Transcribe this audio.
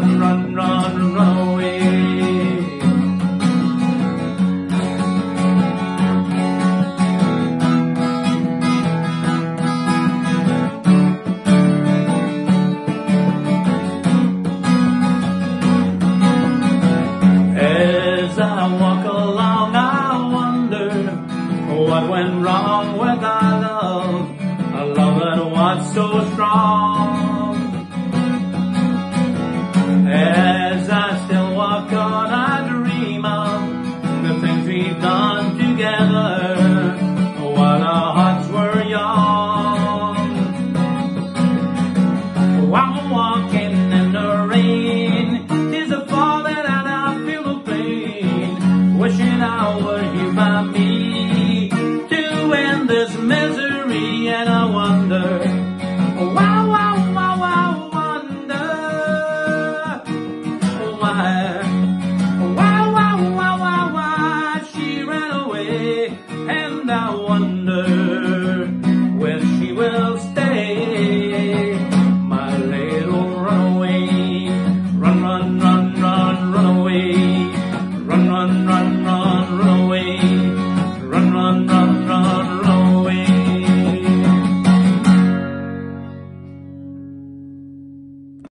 run, run, run, run away. As I walk along, I wonder what went wrong with our love, a love that was so strong. As I still walk on, I dream of the things we've done together while our hearts were young. While I'm walking in the rain, 'tis the fall that I feel the pain, wishing I were here by me to end this misery. And I wonder, wow, wow, wow, wow, wonder why, wow, wow, wow, wow, why she ran away. And I wonder